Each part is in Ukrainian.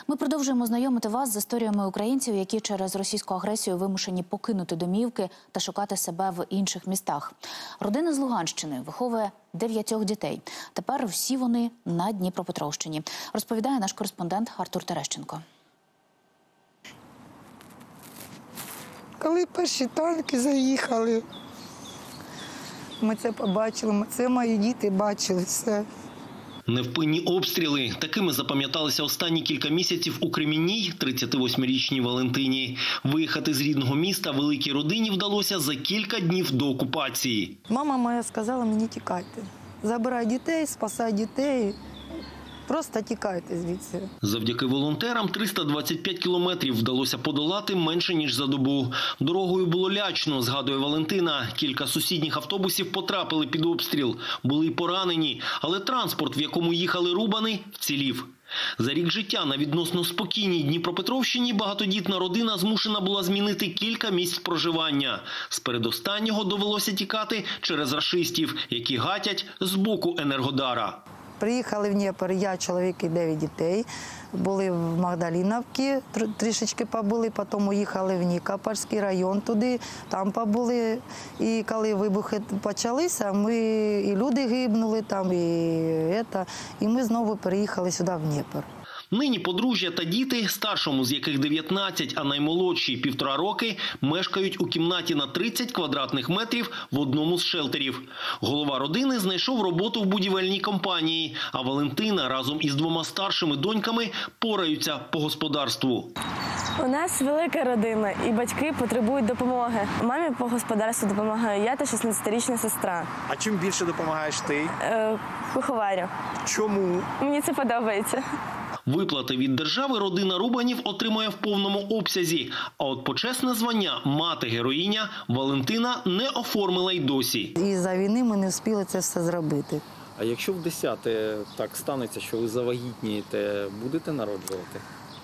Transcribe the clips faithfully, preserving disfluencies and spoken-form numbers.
Ми продовжуємо знайомити вас з історіями українців, які через російську агресію вимушені покинути домівки та шукати себе в інших містах. Родина з Луганщини виховує дев'ятьох дітей. Тепер всі вони на Дніпропетровщині, розповідає наш кореспондент Артур Терещенко. Коли перші танки заїхали, ми це побачили, це мої діти бачили все. Невпинні обстріли. Такими запам'яталися останні кілька місяців у Кремінній тридцятивосьмирічній Валентині. Виїхати з рідного міста великій родині вдалося за кілька днів до окупації. Мама моя сказала мені: тікайте, забирай дітей, спасай дітей. Просто тікайте звідси. Завдяки волонтерам триста двадцять п'ять кілометрів вдалося подолати менше, ніж за добу. Дорогою було лячно, згадує Валентина. Кілька сусідніх автобусів потрапили під обстріл. Були й поранені, але транспорт, в якому їхали рубани, вцілів. За рік життя на відносно спокійній Дніпропетровщині багатодітна родина змушена була змінити кілька місць проживання. З передостаннього довелося тікати через рашистів, які гатять з боку Енергодара. Приїхали в Дніпро, я, чоловік і дев'ять дітей. Були в Магдаліновці, трішечки побули, потім уїхали в Нікопольський район туди, там побули. І коли вибухи почалися, ми, і люди гибнули там, і, це, і ми знову переїхали сюди, в Дніпро. Нині подружжя та діти, старшому з яких дев'ятнадцять, а наймолодшій – півтора роки, мешкають у кімнаті на тридцять квадратних метрів в одному з шелтерів. Голова родини знайшов роботу в будівельній компанії, а Валентина разом із двома старшими доньками пораються по господарству. У нас велика родина, і батьки потребують допомоги. Мамі по господарству допомагаю я та шістнадцятирічна сестра. А чим більше допомагаєш ти? Е, куховарю. Чому? Мені це подобається. Виплати від держави родина Рубанів отримує в повному обсязі. А от почесне звання «Мати-героїня» Валентина не оформила й досі. Із-за війни ми не встигли це все зробити. А якщо в десяте так станеться, що ви завагітнієте, будете народжувати?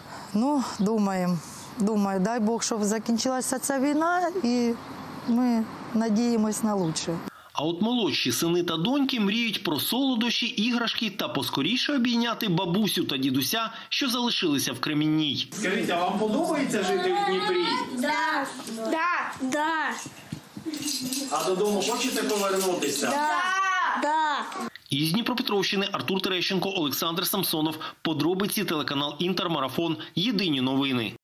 Ну, думаємо. Думаю, дай Бог, щоб закінчилася ця війна, і ми надіємось на краще. А от молодші сини та доньки мріють про солодощі, іграшки та поскоріше обійняти бабусю та дідуся, що залишилися в Кремінній. Скажіть, а вам подобається жити в Дніпрі? Да. Да. Да. А додому хочете повернутися? Да. Да. Із Дніпропетровщини Артур Терещенко, Олександр Самсонов. Подробиці, телеканал «Інтер», Марафон. Єдині новини.